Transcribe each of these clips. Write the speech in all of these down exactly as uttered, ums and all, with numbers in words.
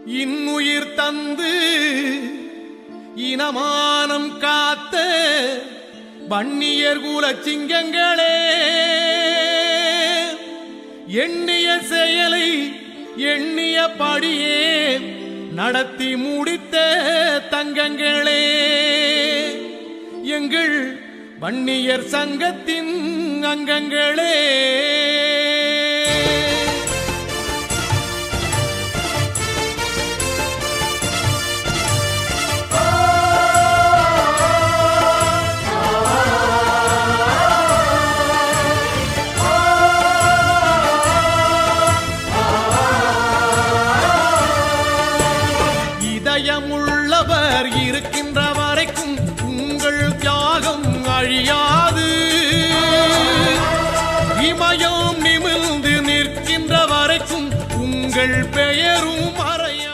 இன்னுயிர் தந்து இனமானம் காத்த வன்னியர் குல சிங்கங்களே, எண்ணிய செயலை எண்ணிய படியே நடத்தி முடித்த தங்கங்களே, எங்கள் வன்னியர் சங்கத்தின் அங்கங்களே. இதயமுள்ளவர் இருக்கின்ற வரைக்கும் உங்கள் தியாகம் அழியாது, இமயம் நிமிர்ந்து நிற்கின்ற வரைக்கும் உங்கள் பெயரும் மறையா.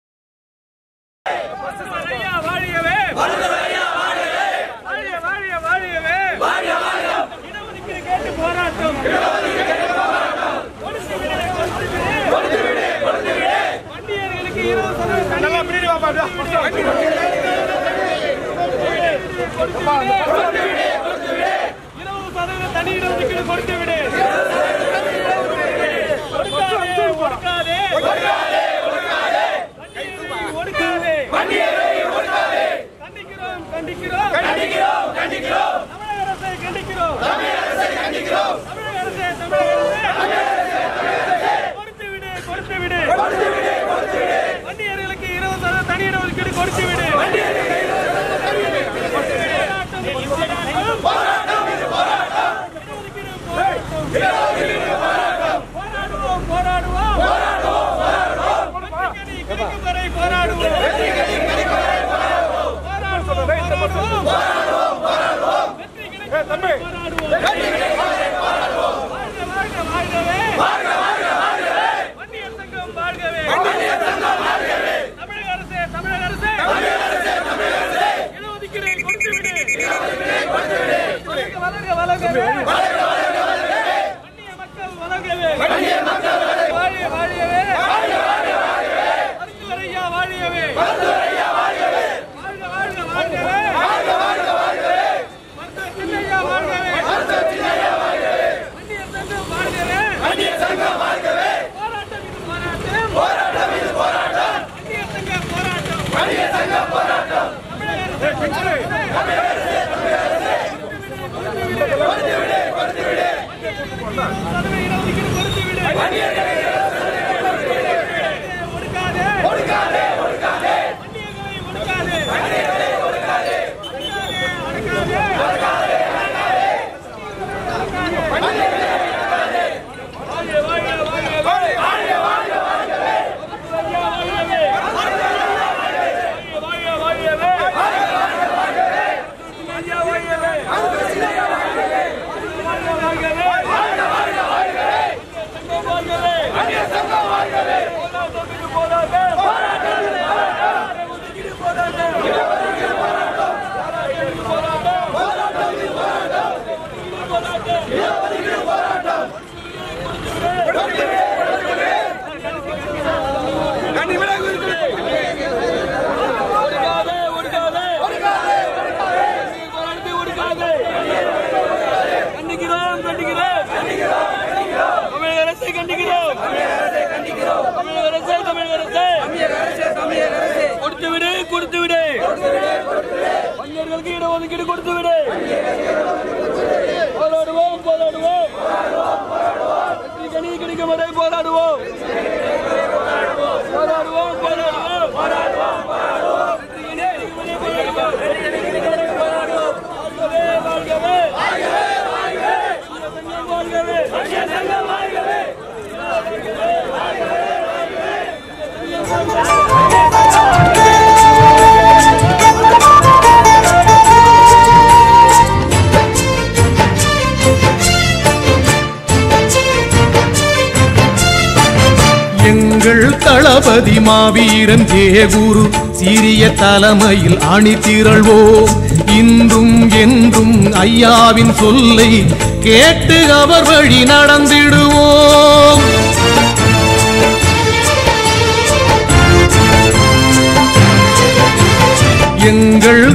எங்கள் தளபதி மாவீரன் ஜெயகுரு சீரிய தலைமையில் அணி திரள்வோம். இன்றும் என்றும் ஐயாவின் சொல்லை கேட்டு அவர் வழி நடந்திடுவோம்.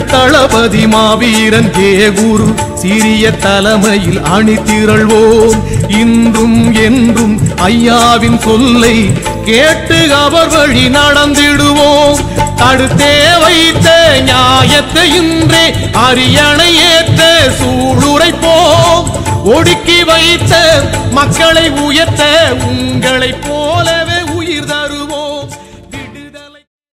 தளபதி மாவீரன் ஜெயகுரு சீரிய தலைமையில் அணி திரள்வோம். இன்றும் என்றும் ஐயாவின் சொல்லை கேட்டு அவர் வழி நடந்திடுவோம். தடுத்தே வைத்த நியாயத்தை இன்றே அரியணை ஏற்ற சூளுரைப்போம். ஒடுக்கி வைத்த மக்களை உயர்த்த உங்களைப் போலவே